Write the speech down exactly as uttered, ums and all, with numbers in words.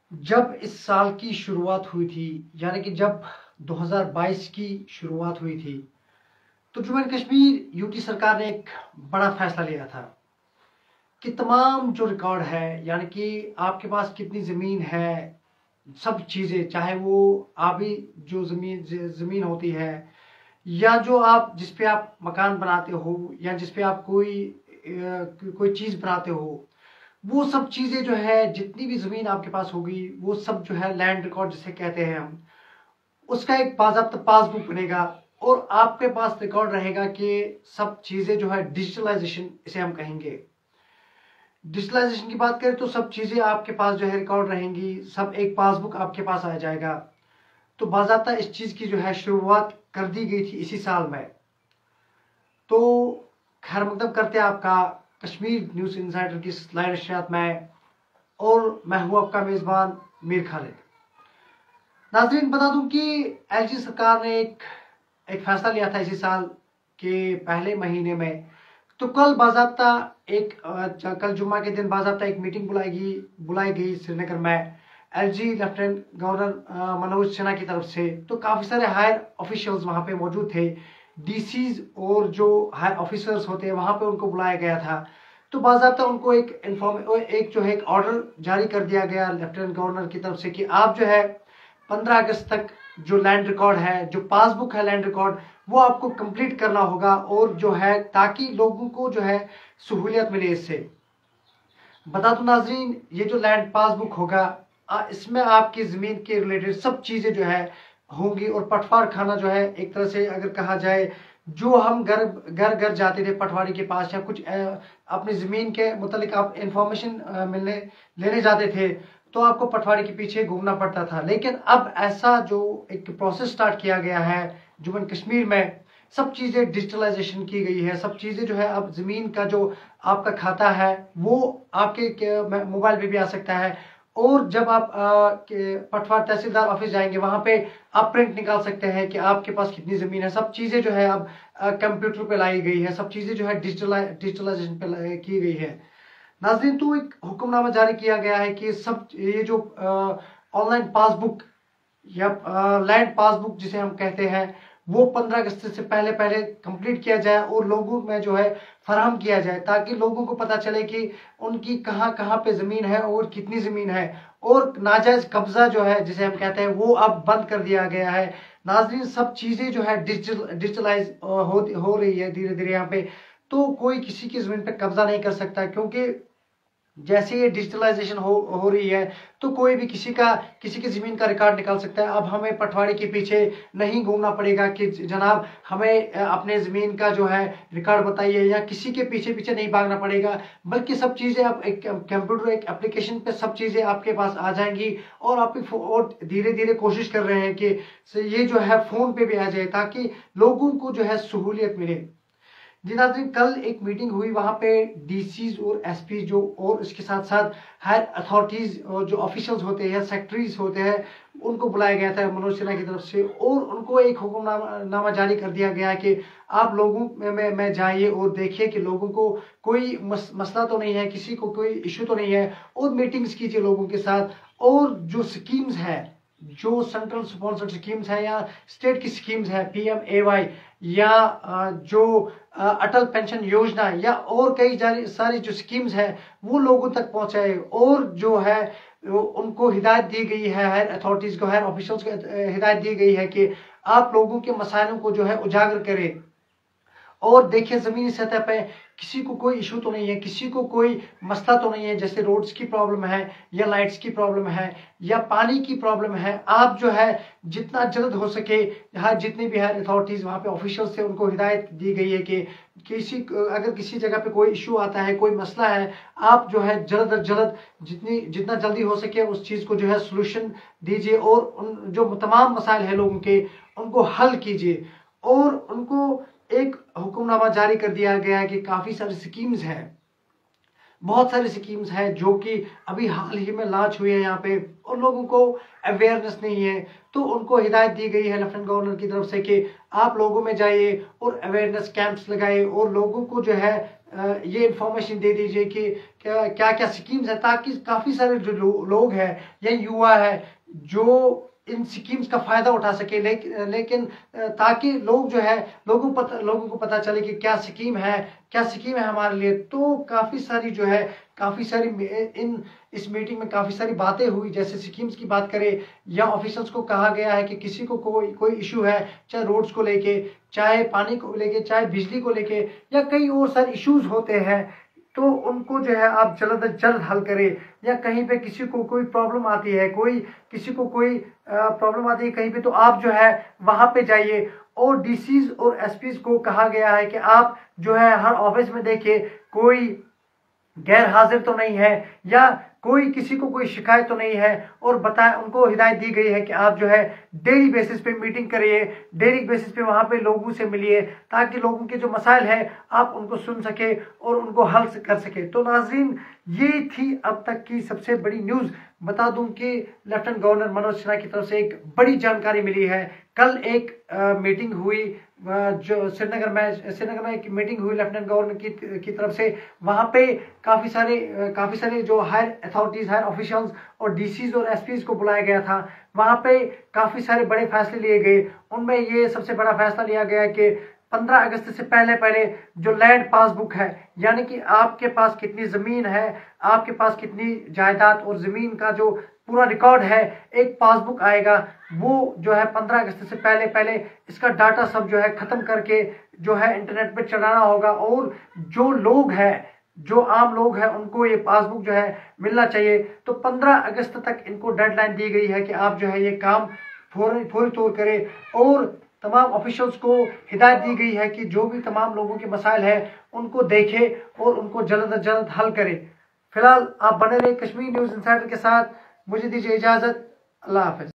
जब इस साल की शुरुआत हुई थी, यानी कि जब दो हज़ार बाईस की शुरुआत हुई थी, तो जम्मू एंड कश्मीर यूटी सरकार ने एक बड़ा फैसला लिया था कि तमाम जो रिकॉर्ड है, यानी कि आपके पास कितनी ज़मीन है, सब चीज़ें, चाहे वो आबी जो ज़मीन ज़मीन होती है या जो आप जिस पे आप मकान बनाते हो या जिस पे आप कोई अ, कोई चीज़ बनाते हो, वो सब चीज़ें जो है, जितनी भी ज़मीन आपके पास होगी, वो सब जो है लैंड रिकॉर्ड जिसे कहते हैं हम, उसका एक बाज़ाब्ता पासबुक बनेगा और आपके पास रिकॉर्ड रहेगा कि सब चीज़ें जो है डिजिटलाइजेशन इसे हम कहेंगे। डिजिटलाइजेशन की बात करें तो सब चीज़ें आपके पास जो है रिकॉर्ड रहेंगी, सब एक पासबुक आपके पास आ जाएगा। तो बाज़ाब्ता इस चीज़ की जो है शुरुआत कर दी गई थी इसी साल में। तो खैर मकदम करते हैं आपका कश्मीर न्यूज़ इनसाइडर की लाइव नशरियात में, और मैं हूँ आपका मेज़बान मीर खालिद। नाज़रीन, बता दूं कि एलजी सरकार ने एक एक फैसला लिया था इसी साल के पहले महीने में। तो कल बाज़ाब्ता एक अ, कल जुम्मा के दिन बाज़ाब्ता एक मीटिंग बुलाएगी बुलाई गई श्रीनगर में LG lieutenant governor uh, Manoj Sinha की तरफ से। तो काफ़ी सारे हायर ऑफिशियल्स वहाँ पे मौजूद थे, डीसीज और जो हायर ऑफिसर्स होते हैं वहाँ पे उनको बुलाया गया था। तो बाज़ाब्ता उनको एक इन्फॉर्म एक जो है एक ऑर्डर जारी कर दिया गया लेफ्टिनेंट गवर्नर की तरफ से कि आप जो है पंद्रह अगस्त तक जो लैंड रिकॉर्ड है, जो पासबुक है लैंड रिकॉर्ड, वो आपको कंप्लीट करना होगा, और जो है ताकि लोगों को जो है सहूलियत मिले इससे। बता दो नाजरीन, ये जो लैंड पासबुक होगा, इसमें आपकी ज़मीन के रिलेटेड सब चीज़ें जो है होंगी। और पटवार खाना जो है, एक तरह से अगर कहा जाए, जो हम घर घर घर जाते थे पटवारी के पास या कुछ अपनी ज़मीन के मुतालिक आप इंफॉर्मेशन मिलने लेने जाते थे, तो आपको पटवारी के पीछे घूमना पड़ता था। लेकिन अब ऐसा जो एक प्रोसेस स्टार्ट किया गया है जम्मू एंड कश्मीर में, सब चीज़ें डिजिटलाइजेशन की गई है। सब चीज़ें जो है, अब ज़मीन का जो आपका खाता है वो आपके मोबाइल पे भी आ सकता है। और जब आप पटवार तहसीलदार ऑफिस जाएंगे, वहां पे आप प्रिंट निकाल सकते हैं कि आपके पास कितनी ज़मीन है। सब चीज़ें जो है अब कंप्यूटर पे लाई गई है, सब चीज़ें जो है डिजिटलाइजेशन पे की गई है। नाज़रीन, तो एक हुक्मनामा जारी किया गया है कि सब ये जो ऑनलाइन पासबुक या लैंड पासबुक जिसे हम कहते हैं, वो पंद्रह अगस्त से पहले पहले कंप्लीट किया जाए और लोगों में जो है फराहम किया जाए, ताकि लोगों को पता चले कि उनकी कहाँ कहाँ पे ज़मीन है और कितनी ज़मीन है। और नाजायज कब्जा जो है जिसे हम कहते हैं, वो अब बंद कर दिया गया है। नाज़रीन, सब चीज़ें जो है डिजिटल डिजिटलाइज हो, हो रही है धीरे धीरे यहाँ पे। तो कोई किसी की ज़मीन पे कब्जा नहीं कर सकता, क्योंकि जैसे ये डिजिटलाइजेशन हो हो रही है, तो कोई भी किसी का किसी की ज़मीन का रिकॉर्ड निकाल सकता है। अब हमें पटवारी के पीछे नहीं घूमना पड़ेगा कि जनाब हमें अपने ज़मीन का जो है रिकॉर्ड बताइए, या किसी के पीछे पीछे नहीं भागना पड़ेगा, बल्कि सब चीज़ें अब एक कंप्यूटर एक एप्लीकेशन पे सब चीज़ें आपके पास आ जाएंगी। और आप और धीरे धीरे कोशिश कर रहे हैं कि ये जो है फ़ोन पे भी आ जाए, ताकि लोगों को जो है सहूलियत मिले। जी नाज़रीन, कल एक मीटिंग हुई, वहां पे डीसीज और एसपी जो और इसके साथ साथ हायर अथॉरिटीज और जो ऑफिशियल्स होते हैं, सेक्रेटरीज होते हैं, उनको बुलाया गया था मनोज सिन्हा की तरफ से। और उनको एक हुक्मनामा जारी कर दिया गया कि आप लोगों में, में, में जाइए और देखिए कि लोगों को कोई मस, मसला तो नहीं है, किसी को कोई इशू तो नहीं है, और मीटिंग्स कीजिए लोगों के साथ। और जो स्कीम्स है, जो सेंट्रल स्पॉन्सर्ड स्कीम्स है या स्टेट की स्कीम्स है, पीएम ए वाई या जो अटल पेंशन योजना या और कई सारी जो स्कीम्स है, वो लोगों तक पहुंचाए। और जो है उनको हिदायत दी गई है, हायर अथॉरिटीज को, हायर ऑफिशियल्स को हिदायत दी गई है कि आप लोगों के मसाइलों को जो है उजागर करें। और देखिए, जमीनी सतह पे किसी को कोई इशू तो नहीं है, किसी को कोई मसला तो नहीं है, जैसे रोड्स की प्रॉब्लम है या लाइट्स की प्रॉब्लम है या पानी की प्रॉब्लम है। आप जो है जितना जल्द हो सके, यहाँ जितने भी हायर अथॉरिटीज वहाँ पे ऑफिशियल्स थे, उनको हिदायत दी गई है कि किसी अगर किसी जगह पे कोई इशू आता है, कोई मसला है, आप जो है जल्द अज जल्द जितनी जितना जल्दी हो सके उस चीज़ को जो है सोल्यूशन दीजिए, और उन जो तमाम मसाइल है लोगों के, उनको हल कीजिए। और उनको एक हुक्मनामा जारी कर दिया गया है कि काफ़ी सारी स्कीम्स हैं, बहुत सारी स्कीम्स हैं जो कि अभी हाल ही में लॉन्च हुई है यहाँ पे, और लोगों को अवेयरनेस नहीं है। तो उनको हिदायत दी गई है लेफ्टिनेंट गवर्नर की तरफ से कि आप लोगों में जाइए और अवेयरनेस कैंप्स लगाइए, और लोगों को जो है ये इंफॉर्मेशन दे दीजिए कि क्या क्या क्या स्कीम्स है, ताकि काफ़ी सारे जो लो, लोग हैं या युवा है जो इन स्कीम्स का फायदा उठा सके। लेकिन लेकिन ताकि लोग जो है लोगों पता लोगों को पता चले कि क्या स्कीम है, क्या स्कीम है हमारे लिए। तो काफ़ी सारी जो है काफ़ी सारी इन इस मीटिंग में काफ़ी सारी बातें हुई। जैसे स्कीम्स की बात करें या ऑफिसर्स को कहा गया है कि किसी को कोई कोई इशू है, चाहे रोड्स को लेके, चाहे पानी को लेके, चाहे बिजली को लेके, या कई और सारे इश्यूज होते हैं, तो उनको जो है आप जल्द अज जल्द हल करें। या कहीं पे किसी को कोई प्रॉब्लम आती है, कोई किसी को कोई प्रॉब्लम आती है कहीं पे, तो आप जो है वहां पे जाइए। और डीसीज और एसपीज को कहा गया है कि आप जो है हर ऑफिस में देखिए कोई गैर हाजिर तो नहीं है या कोई किसी को कोई शिकायत तो नहीं है, और बताएं, उनको हिदायत दी गई है कि आप जो है डेली बेसिस पे मीटिंग करिए, डेली बेसिस पे वहां पे लोगों से मिलिए, ताकि लोगों के जो मसाइल है आप उनको सुन सके और उनको हल कर सके। तो नाजरीन, ये थी अब तक की सबसे बड़ी न्यूज। बता दूं कि लेफ्टिनेंट गवर्नर मनोज सिन्हा की तरफ से एक बड़ी जानकारी मिली है। कल एक आ, मीटिंग हुई आ, जो श्रीनगर में श्रीनगर में एक मीटिंग हुई लेफ्टिनेंट गवर्नर की की तरफ से। वहां पे काफी सारे काफी सारे जो हायर अथॉरिटीज, हायर ऑफिशियल्स और डीसीज और एसपीज को बुलाया गया था। वहां पे काफी सारे बड़े फैसले लिए गए। उनमें ये सबसे बड़ा फैसला लिया गया कि पंद्रह अगस्त से पहले पहले जो लैंड पासबुक है, यानी कि आपके पास कितनी जमीन है, आपके पास कितनी जायदाद और जमीन का जो पूरा रिकॉर्ड है, एक पासबुक आएगा। वो जो है पंद्रह अगस्त से पहले पहले इसका डाटा सब जो है खत्म करके जो है इंटरनेट पे चढ़ाना होगा। और जो लोग हैं, जो आम लोग हैं, उनको ये पासबुक जो है मिलना चाहिए। तो पंद्रह अगस्त तक इनको डेडलाइन दी गई है कि आप जो है ये काम फौरी फौरी तौर करें। और तमाम ऑफिशियल्स को हिदायत दी गई है कि जो भी तमाम लोगों के मसाइल है उनको देखें और उनको जल्द अज जल्द हल करें। फिलहाल आप बने रहे कश्मीर न्यूज इंसाइडर के साथ। मुझे दीजिए इजाजत। अल्लाह हाफिज।